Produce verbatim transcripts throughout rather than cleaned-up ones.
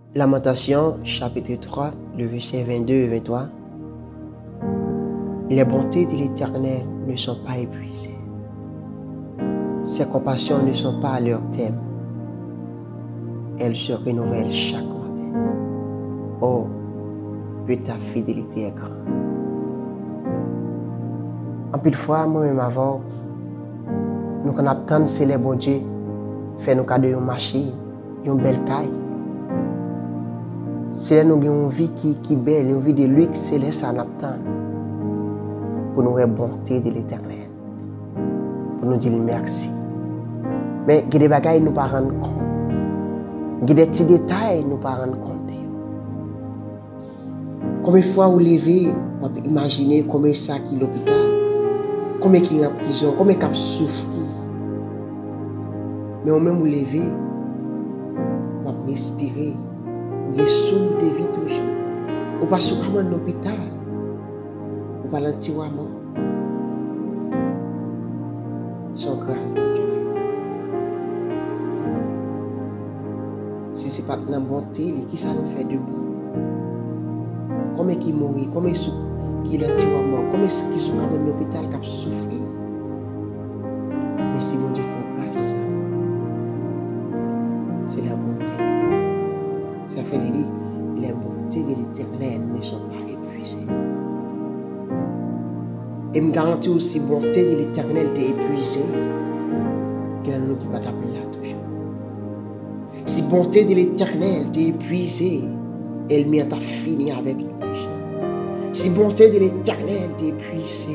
Lamentation, chapitre trois, le verset vingt-deux et vingt-trois. Les bontés de l'Éternel ne sont pas épuisées. Ses compassions ne sont pas à leur terme. Elles se renouvellent chaque matin. Oh, que ta fidélité est grande. En pile fois, moi-même avant, nous qu'on attend c'est les bon Dieu, faire nos cadeaux une machine, une belle caille. C'est nous avons une vie qui qui belle, une vie de luxe céleste à attendre pour nous la bonté de l'Éternel, pour nous dire merci. Mais il y a des bagailles nous pas rendre compte, il y a des petits détails nous pas rendre compte. Combien de fois vous levez, vous imaginez combien ça qui est l'hôpital, combien qui est en prison, combien qui a souffert. Mais au même vous levez, vous respirez, vous souffle de vie toujours. Vous passez comme un hôpital, vous parlez de mort. Sans grâce, mon Dieu. Si ce n'est pas de la bonté, qui ça nous fait de bon? Combien qui mourit, combien qui est mort, combien qui sont comme un hôpital qui a souffert. Mais si mon Dieu fait grâce, c'est la bonté. Ça fait dire, les bontés de l'Éternel ne sont pas épuisées. Et me garantit aussi, bonté de l'Éternel est épuisée, qu'il y a nous qui va t'appeler là toujours. Si bonté de l'Éternel est épuisée, elle m'y a fini avec le péché. Si bonté de l'Éternel est épuisée,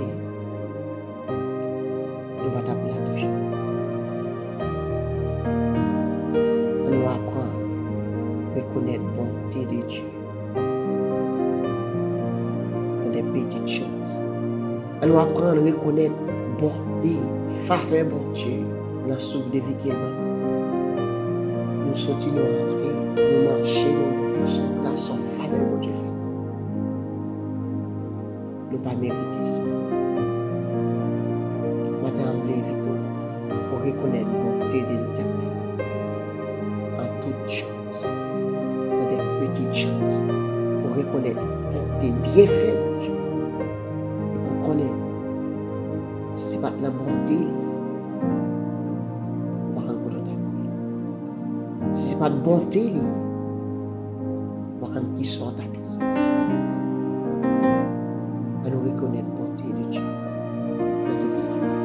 nous va t'appeler là toujours. On nous apprend à reconnaître la bonté de Dieu dans les petites choses. On nous apprend à reconnaître la bonté, faveur de Dieu dans le souffle de vie qu'il m'a. Nous sortir, nous rentrer, nous marcher, nous briller, son grâce, son faveur de Dieu fait. Nous pas mériter ça. Moi, t'ai invité pour reconnaître la bonté de l'Éternel en toutes choses, dans des petites choses, pour reconnaître la bonté bien faite de Dieu. Et pour connaître, si ce n'est pas de la bonté, on va rendre compte de ta vie. Si ce n'est pas de bonté, on va rendre qui sort ta vie. On nous reconnaître la bonté de Dieu dans tout ça.